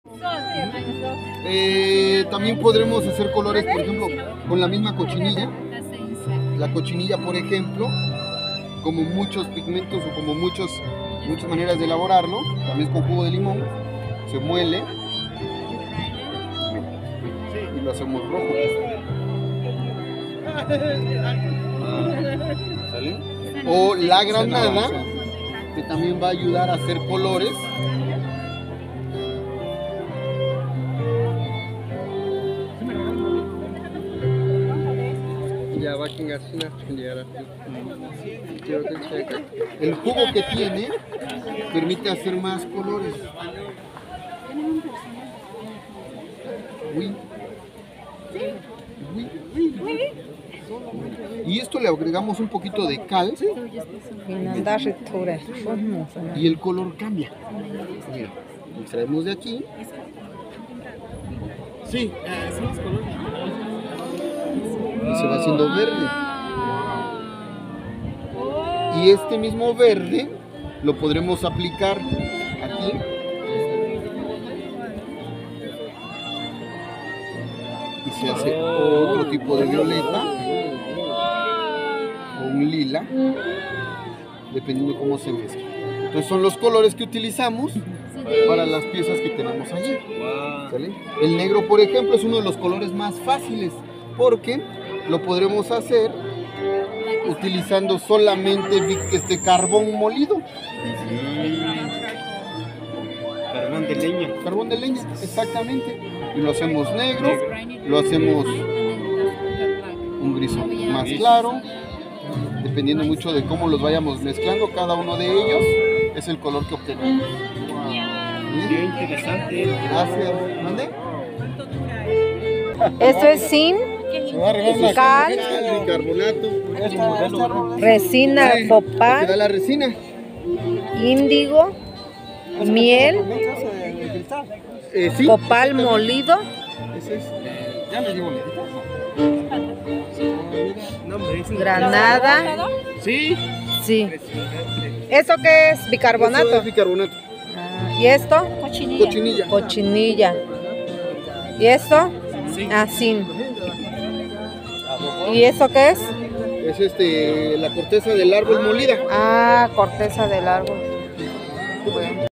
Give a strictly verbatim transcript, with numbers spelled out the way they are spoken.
Eh, también podremos hacer colores, por ejemplo, con la misma cochinilla. La cochinilla, por ejemplo, como muchos pigmentos o como muchos, muchas maneras de elaborarlo, también es con jugo de limón, se muele y lo hacemos rojo. ¿Sale? O la granada, que también va a ayudar a hacer colores. El jugo que tiene permite hacer más colores. Uy. Uy. Y esto le agregamos un poquito de cal y el color cambia. Mira, extraemos de aquí. Sí, y se va haciendo verde. Y este mismo verde lo podremos aplicar aquí. Y se hace otro tipo de violeta o un lila, dependiendo de cómo se mezcla. Entonces son los colores que utilizamos para las piezas que tenemos allí. ¿Sale? El negro, por ejemplo, es uno de los colores más fáciles porque lo podremos hacer utilizando solamente este carbón molido. Carbón de leña. Carbón de leña, exactamente. Y lo hacemos negro, lo hacemos un gris más claro, dependiendo mucho de cómo los vayamos mezclando, cada uno de ellos es el color que obtenemos. Qué interesante. Gracias. ¿Mande? Esto es zinc, cal, bicarbonato, resina que copal, da la resina. índigo, miel, Eh, sí, copal molido, ese es. Ya me llevo granada. Sí. Sí. ¿Eso qué es? Eso ¿Bicarbonato? es bicarbonato. Ah, ¿y esto? Cochinilla. Cochinilla. ¿Y esto? Ah, zinc. ¿Y eso qué es? Es este, la corteza del árbol molida. Ah, corteza del árbol. Bueno.